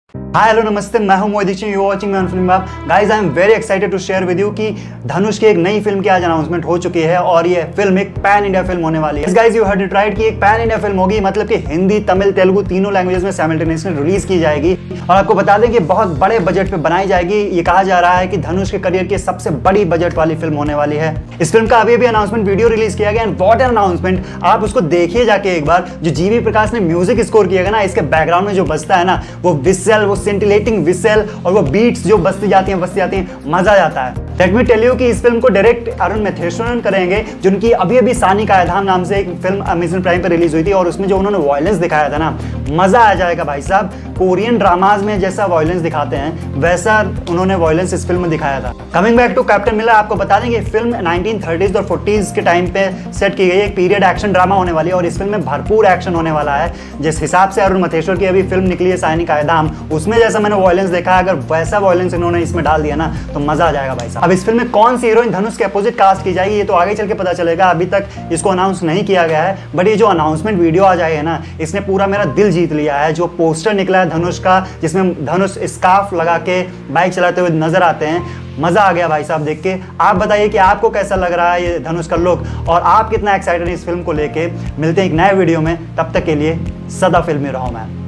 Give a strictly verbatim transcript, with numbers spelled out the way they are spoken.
Hi hello नमस्ते, मैं हूं Mohit Dikshit, you watching on film बाब। Guys I am very excited to share with you कि धनुष की एक नई फिल्म की आज अनाउंसमेंट हो चुकी है और ये फिल्म एक पैन इंडिया फिल्म होने वाली है। Guys you heard it right कि एक पैन इंडिया फिल्म होगी, मतलब कि हिंदी, तमिल, तेलुगु तीनों लैंग्वेजेस में साइमल्टेनियसली रिलीज की जाएगी। और आपको बता दें कि बहुत बड़े बजट पे बनाई जाएगी। ये कहा जा रहा है कि धनुष के करियर की सबसे बड़ी बजट वाली फिल्म होने वाली है। इस फिल्म का अभी अभी अनाउंसमेंट वीडियो रिलीज किया गया एंड व्हाट एन अनाउंसमेंट। आप उसको देखिए जाके एक बार। जो जीवी प्रकाश ने म्यूजिक स्कोर किया गया ना, इसके बैकग्राउंड में जो बजता है ना, वो विसल, वो सेंटिलेटिंग विसल और वो बीट्स जो बजती जाती हैं बजती जाती हैं, मजा आ जाता है। लेट मी टेल यू कि इस फिल्म को डायरेक्ट अरुण मैथेश्वरन करेंगे, जिनकी अभी अभी सानी कायधाम नाम से एक फिल्म अमेज़न प्राइम पर रिलीज हुई थी और उसमें जो उन्होंने वायलेंस दिखाया था ना, मजा आ जाएगा भाई साहब। कोरियन ड्रामाज में जैसा वायलेंस दिखाते हैं वैसा उन्होंने वायलेंस इस फिल्म में दिखाया था। Coming back to Captain Miller, आपको बता दें कि फिल्म नाइनटीन थर्टीज़ और फोर्टीज़ के टाइम पे सेट की गई एक पीरियड एक्शन ड्रामा होने वाली है और इस फिल्म में भरपूर एक्शन होने वाला है। जिस हिसाब से अरुण मैथेश्वर की अभी फिल्म निकली है सानी कायधाम, उसमें जैसा मैंने वायलेंस देखा, अगर वैसा वायलेंस इन्होंने इसमें डाल दिया ना तो मजा आ जाएगा भाई साहब। अब इस फिल्म में कौन सी हीरोइन धनुष के अपोजिट कास्ट की जाएगी ये तो आगे चल के पता चलेगा। अभी तक इसको अनाउंस नहीं किया गया है, बट ये जो अनाउंसमेंट वीडियो आ जाएगा ना, इसने पूरा मेरा दिल जीत लिया है। जो पोस्टर निकला है धनुष का, जिसमें धनुष स्कार्फ लगा के बाइक चलाते हुए नजर आते हैं, मजा आ गया भाई साहब देख के। आप बताइए कि आपको कैसा लग रहा है ये धनुष का लुक और आप कितना एक्साइटेड हैं इस फिल्म को लेके। मिलते हैं एक नए वीडियो में, तब तक के लिए सदा फिल्मी रहो मैं।